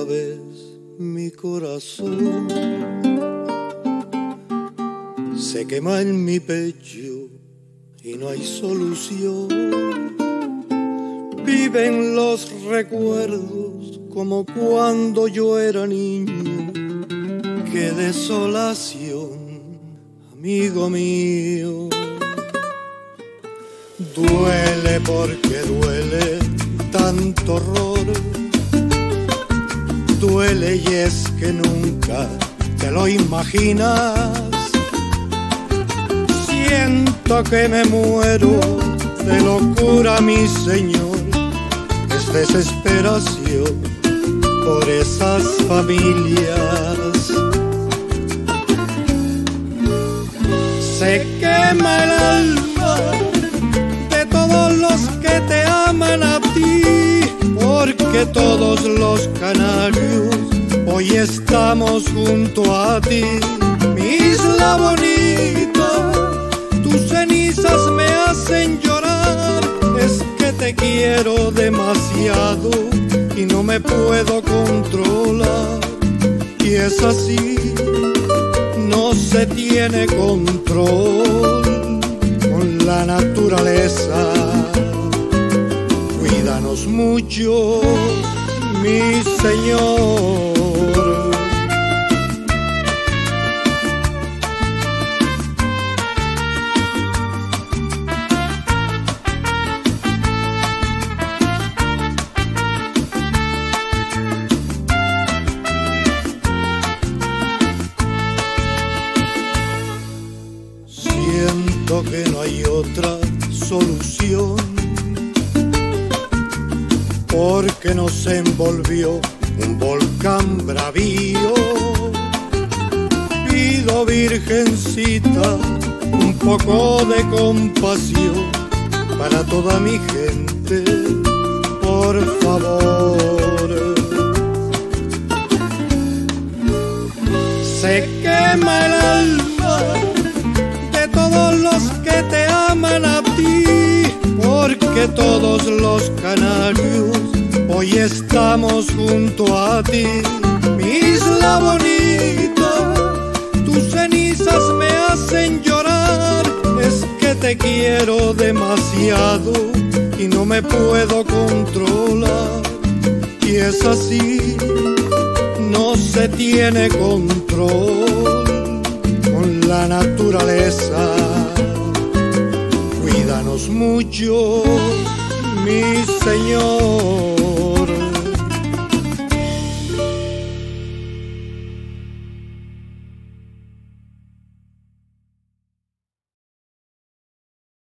vez mi corazón se quema en mi pecho y no hay solución. Viven los recuerdos como cuando yo era niño. Qué desolación, amigo mío. Duele porque duele tanto horror. Duele y es que nunca te lo imaginas. Siento que me muero de locura, mi Señor. Es desesperación por esas familias. Se quema el alma de todos los que te aman a ti, porque todos los canarios hoy estamos junto a ti. Mi isla bonita, tus cenizas me hacen llorar. Es que te quiero demasiado y no me puedo controlar. Y es así, no se tiene control con la naturaleza. Cuídanos mucho, mi Señor. Siento que no hay otra solución, porque nos envolvió un volcán bravío. Pido, Virgencita, un poco de compasión para toda mi gente, por favor. Se quema el alma de todos los que te aman a ti, porque todos los canarios hoy estamos junto a ti. Mi isla bonita, tus cenizas me hacen llorar. Es que te quiero demasiado y no me puedo controlar. Y es así, no se tiene control con la naturaleza. Cuídanos mucho, mi Señor.